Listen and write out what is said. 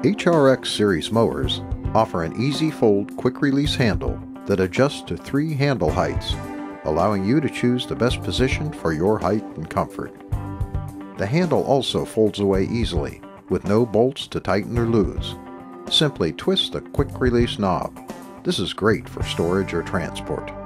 HRX series mowers offer an easy fold quick release handle that adjusts to 3 handle heights, allowing you to choose the best position for your height and comfort. The handle also folds away easily with no bolts to tighten or lose. Simply twist the quick release knob. This is great for storage or transport.